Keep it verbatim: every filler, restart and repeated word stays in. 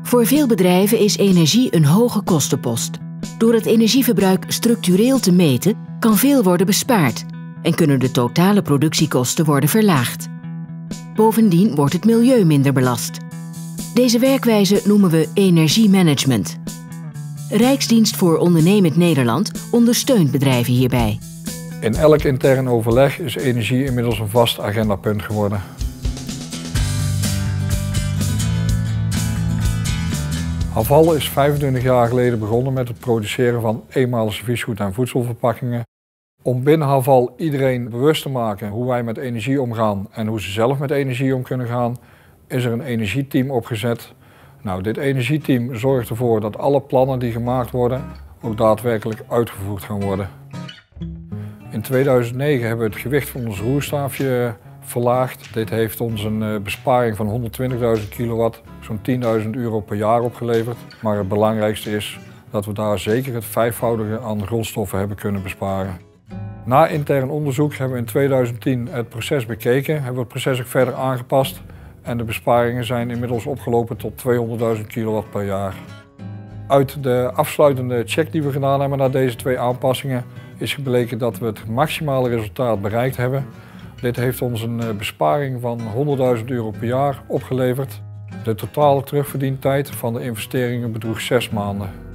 Voor veel bedrijven is energie een hoge kostenpost. Door het energieverbruik structureel te meten, kan veel worden bespaard en kunnen de totale productiekosten worden verlaagd. Bovendien wordt het milieu minder belast. Deze werkwijze noemen we energiemanagement. Rijksdienst voor Ondernemend Nederland ondersteunt bedrijven hierbij. In elk intern overleg is energie inmiddels een vast agendapunt geworden. Haval is vijfentwintig jaar geleden begonnen met het produceren van eenmalig serviesgoed en voedselverpakkingen. Om binnen Haval iedereen bewust te maken hoe wij met energie omgaan en hoe ze zelf met energie om kunnen gaan, is er een energieteam opgezet. Nou, dit energieteam zorgt ervoor dat alle plannen die gemaakt worden ook daadwerkelijk uitgevoerd gaan worden. In tweeduizend negen hebben we het gewicht van ons roerstaafje verlaagd. Dit heeft ons een besparing van honderdtwintigduizend kilowatt, zo'n tienduizend euro per jaar opgeleverd. Maar het belangrijkste is dat we daar zeker het vijfvoudige aan grondstoffen hebben kunnen besparen. Na intern onderzoek hebben we in tweeduizend tien het proces bekeken, hebben we het proces ook verder aangepast en de besparingen zijn inmiddels opgelopen tot tweehonderdduizend kilowatt per jaar. Uit de afsluitende check die we gedaan hebben na deze twee aanpassingen is gebleken dat we het maximale resultaat bereikt hebben. Dit heeft ons een besparing van honderdduizend euro per jaar opgeleverd. De totale terugverdientijd van de investeringen bedroeg zes maanden.